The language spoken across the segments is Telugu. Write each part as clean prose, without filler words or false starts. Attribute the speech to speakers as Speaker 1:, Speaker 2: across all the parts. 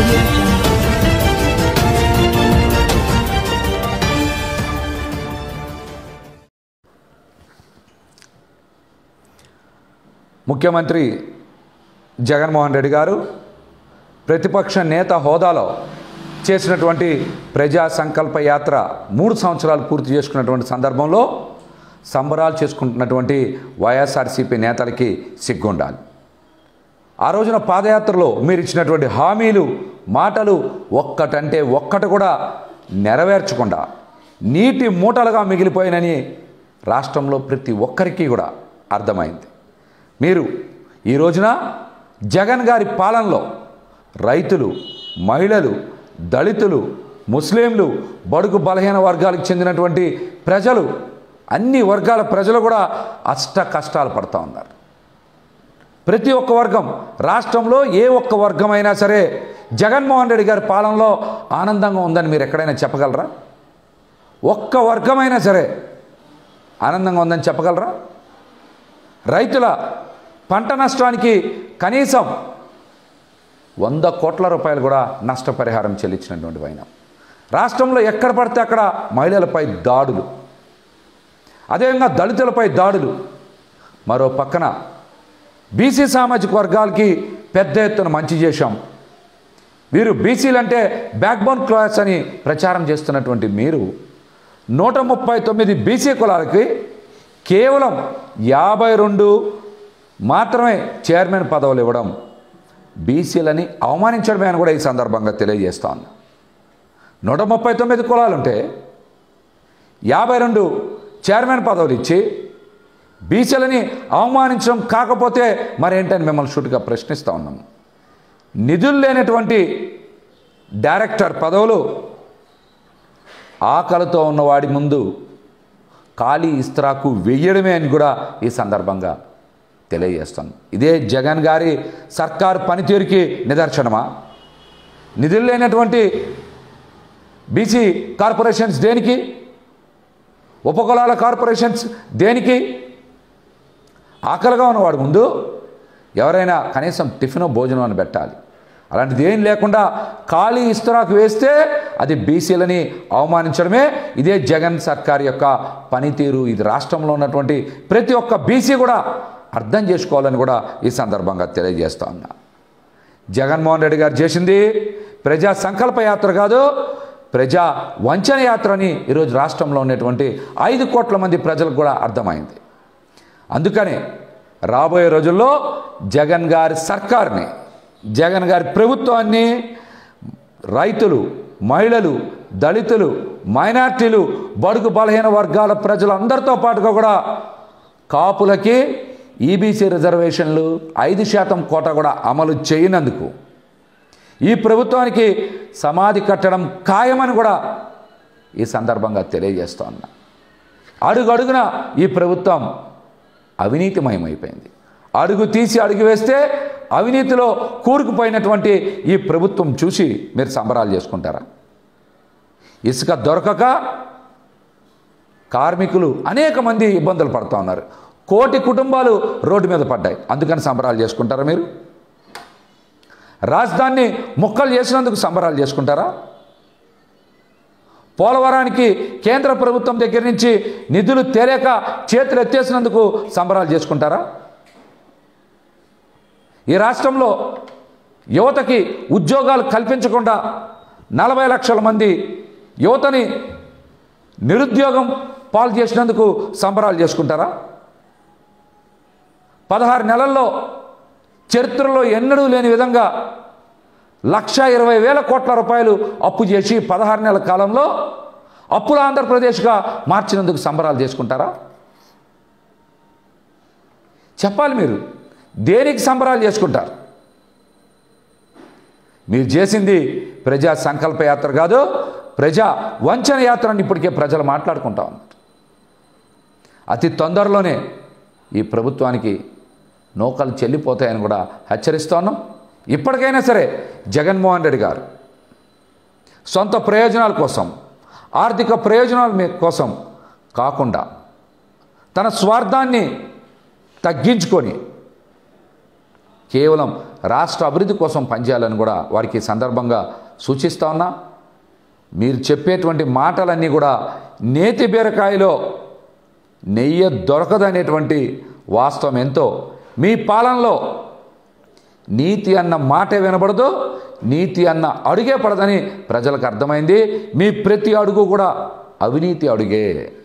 Speaker 1: audio jungle.
Speaker 2: ముఖ్యమంత్రి జగన్మోహన్ రెడ్డి గారు ప్రతిపక్ష నేత హోదాలో చేసినటువంటి ప్రజా సంకల్ప యాత్ర 3 సంవత్సరాలు పూర్తి చేసుకున్నటువంటి సందర్భంలో సంబరాలు చేసుకుంటున్నటువంటి వైఎస్ఆర్సీపీ నేతలకి సిగ్గుండాలి. ఆ రోజున పాదయాత్రలో మీరు ఇచ్చినటువంటి హామీలు మాటలు ఒక్కటంటే ఒక్కటి కూడా నెరవేర్చకుండా నీటి మూటలుగా మిగిలిపోయినని రాష్ట్రంలో ప్రతి ఒక్కరికి కూడా అర్థమైంది. మీరు ఈ రోజున జగన్ గారి పాలనలో రైతులు, మహిళలు, దళితులు, ముస్లింలు, బడుగు బలహీన వర్గాలకు చెందినటువంటి ప్రజలు, అన్ని వర్గాల ప్రజలు కూడా అష్ట కష్టాలు పడుతూ ఉన్నారు. ప్రతి ఒక్క వర్గం, రాష్ట్రంలో ఏ ఒక్క వర్గమైనా సరే జగన్మోహన్ రెడ్డి గారి పాలనలో ఆనందంగా ఉందని మీరు ఎక్కడైనా చెప్పగలరా? ఒక్క వర్గమైనా సరే ఆనందంగా ఉందని చెప్పగలరా? రైతుల పంట నష్టానికి కనీసం 100 కోట్ల రూపాయలు కూడా నష్టపరిహారం చెల్లించినటువంటి వైనం. రాష్ట్రంలో ఎక్కడ పడితే అక్కడ మహిళలపై దాడులు, అదేవిధంగా దళితులపై దాడులు. మరో పక్కన బీసీ సామాజిక వర్గాలకి పెద్ద ఎత్తున మంచి చేశాం. వీరు బీసీలంటే బ్యాక్బోన్ క్లాస్ అని ప్రచారం చేస్తున్నటువంటి మీరు 139 బీసీ కులాలకి కేవలం 52 మాత్రమే చైర్మన్ పదవులు ఇవ్వడం బీసీలని అవమానించడమే అని కూడా ఈ సందర్భంగా తెలియజేస్తా ఉన్నా. 139 కులాలుంటే 52 చైర్మన్ పదవులు ఇచ్చి బీసీలని అవమానించడం కాకపోతే మరేంటని మిమ్మల్ని షూట్గా ప్రశ్నిస్తూ ఉన్నాం. నిధులు లేనటువంటి డైరెక్టర్ పదవులు ఆకలితో ఉన్నవాడి ముందు ఖాళీ ఇస్త్రాకు వెయ్యడమే అని కూడా ఈ సందర్భంగా తెలియజేస్తాను. ఇదే జగన్ గారి సర్కారు పనితీరుకి నిదర్శనమా? నిధులు లేనటువంటి బీసీ కార్పొరేషన్స్ దేనికి? ఉపకులాల కార్పొరేషన్స్ దేనికి? ఆకలిగా ఉన్నవాడు ముందు ఎవరైనా కనీసం టిఫిన్ భోజనం అని పెట్టాలి. అలాంటిది ఏం లేకుండా ఖాళీ ఇస్తరాకు వేస్తే అది బీసీలని అవమానించడమే ఇదే జగన్ సర్కార్ యొక్క పనితీరు. ఇది రాష్ట్రంలో ఉన్నటువంటి ప్రతి ఒక్క బీసీ కూడా అర్థం చేసుకోవాలని కూడా ఈ సందర్భంగా తెలియజేస్తా ఉన్నా. జగన్మోహన్ రెడ్డి గారు చేసింది ప్రజా సంకల్ప యాత్ర కాదు, ప్రజా వంచన యాత్ర అని ఈరోజు రాష్ట్రంలో ఉన్నటువంటి 5 కోట్ల మంది ప్రజలకు కూడా అర్థమైంది. అందుకనే రాబోయే రోజుల్లో జగన్ గారి సర్కార్ని, జగన్ గారి ప్రభుత్వాన్ని రైతులు, మహిళలు, దళితులు, మైనార్టీలు, బడుగు బలహీన వర్గాల ప్రజలందరితో పాటుగా కూడా కాపులకి ఈబీసీ రిజర్వేషన్లు 5% కోట కూడా అమలు చేయనందుకు ఈ ప్రభుత్వానికి సమాధి కట్టడం ఖాయమని కూడా ఈ సందర్భంగా తెలియజేస్తూ ఉన్నా. అడుగడుగున ఈ ప్రభుత్వం అవినీతిమయమైపోయింది. అడుగు తీసి అడుగు వేస్తే అవినీతిలో కూరుకుపోయినటువంటి ఈ ప్రభుత్వం చూసి మీరు సంబరాలు చేసుకుంటారా? ఇసుక దొరకక కార్మికులు అనేక మంది ఇబ్బందులు పడుతూ ఉన్నారు. 1 కోటి కుటుంబాలు రోడ్డు మీద పడ్డాయి. అందుకని సంబరాలు చేసుకుంటారా? మీరు రాజధానిని ముక్కలు చేసినందుకు సంబరాలు చేసుకుంటారా? పోలవరానికి కేంద్ర ప్రభుత్వం దగ్గర నుంచి నిధులు తేలేక చేతులు ఎత్తేసినందుకు సంబరాలు చేసుకుంటారా? ఈ రాష్ట్రంలో యువతకి ఉద్యోగాలు కల్పించకుండా 40 లక్షల మంది యువతని నిరుద్యోగం పాలు చేసినందుకు సంబరాలు చేసుకుంటారా? 16 నెలల్లో చరిత్రలో ఎన్నడూ లేని విధంగా 1,20,000 కోట్ల రూపాయలు అప్పు చేసి 16 నెలల కాలంలో అప్పుల ఆంధ్రప్రదేశ్గా మార్చినందుకు సంబరాలు చేసుకుంటారా? చెప్పాలి. మీరు దేనికి సంబరాలు చేసుకుంటారు? మీరు చేసింది ప్రజా సంకల్ప యాత్ర కాదు, ప్రజా వంచన యాత్ర అని ఇప్పటికే ప్రజలు మాట్లాడుకుంటా ఉన్నారు. అతి తొందరలోనే ఈ ప్రభుత్వానికి నూకలు చెల్లిపోతాయని కూడా హెచ్చరిస్తున్నాం. ఇప్పటికైనా సరే జగన్మోహన్ రెడ్డి గారు సొంత ప్రయోజనాల కోసం, ఆర్థిక ప్రయోజనాల కోసం కాకుండా తన స్వార్థాన్ని తగ్గించుకొని కేవలం రాష్ట్ర అభివృద్ధి కోసం పనిచేయాలని కూడా వారికి ఈ సందర్భంగా సూచిస్తా ఉన్నా. మీరు చెప్పేటువంటి మాటలన్నీ కూడా నేతి బీరకాయలో నెయ్యి దొరకదనేటువంటి వాస్తవం ఎంతో. మీ పాలనలో నీతి అన్న మాటే వినబడదు, నీతి అన్న అడుగే పడదని ప్రజలకు అర్థమైంది. మీ ప్రతి అడుగు కూడా అవినీతి అడుగే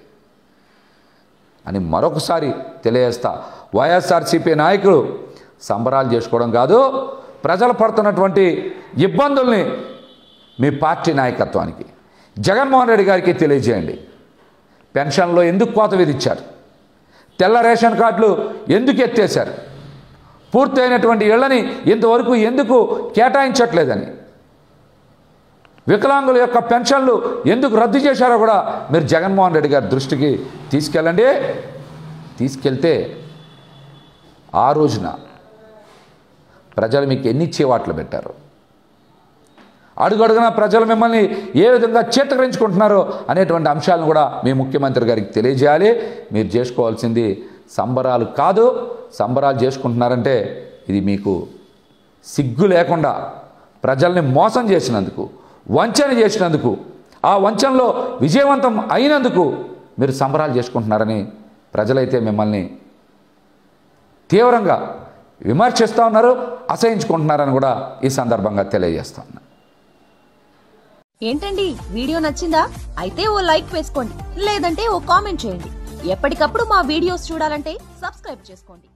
Speaker 2: అని మరొకసారి తెలియజేస్తా. వైఎస్ఆర్సీపీ నాయకులు సంబరాలు చేసుకోవడం కాదు, ప్రజలు పడుతున్నటువంటి ఇబ్బందుల్ని మీ పార్టీ నాయకత్వానికి జగన్మోహన్ రెడ్డి గారికి తెలియజేయండి. పెన్షన్లో ఎందుకు కోత విధించారు? తెల్ల రేషన్ కార్డులు ఎందుకు ఎత్తేశారు? పూర్తయినటువంటి ఇళ్లని ఇంతవరకు ఎందుకు కేటాయించట్లేదని, వికలాంగుల యొక్క పెన్షన్లు ఎందుకు రద్దు చేశారో కూడా మీరు జగన్మోహన్ రెడ్డి గారి దృష్టికి తీసుకెళ్ళండి. తీసుకెళ్తే ఆ రోజున ప్రజలు మీకు ఎన్ని చీవాట్లు పెట్టారు, అడుగడుగునా ప్రజలు మిమ్మల్ని ఏ విధంగా చేతకరించుకుంటున్నారో అనేటువంటి అంశాలను కూడా మీ ముఖ్యమంత్రి గారికి తెలియజేయాలి. మీరు చేసుకోవాల్సింది సంబరాలు కాదు. సంబరాలు చేసుకుంటున్నారంటే ఇది మీకు సిగ్గు లేకుండా ప్రజల్ని మోసం చేసినందుకు, వంచన చేసినందుకు, ఆ వంచనలో విజయవంతం అయినందుకు మీరు సంబరాలు చేసుకుంటున్నారని ప్రజలైతే మిమ్మల్ని తీవ్రంగా విమర్శిస్తూ ఉన్నారు, అసహించుకుంటున్నారని కూడా ఈ సందర్భంగా తెలియజేస్తా ఉన్నా.
Speaker 1: ఏంటండి, వీడియో నచ్చిందా? అయితే ఓ లైక్ వేసుకోండి, లేదంటే ఓ కామెంట్ చేయండి. ఎప్పటికప్పుడు మా వీడియోస్ చూడాలంటే సబ్స్క్రైబ్ చేసుకోండి.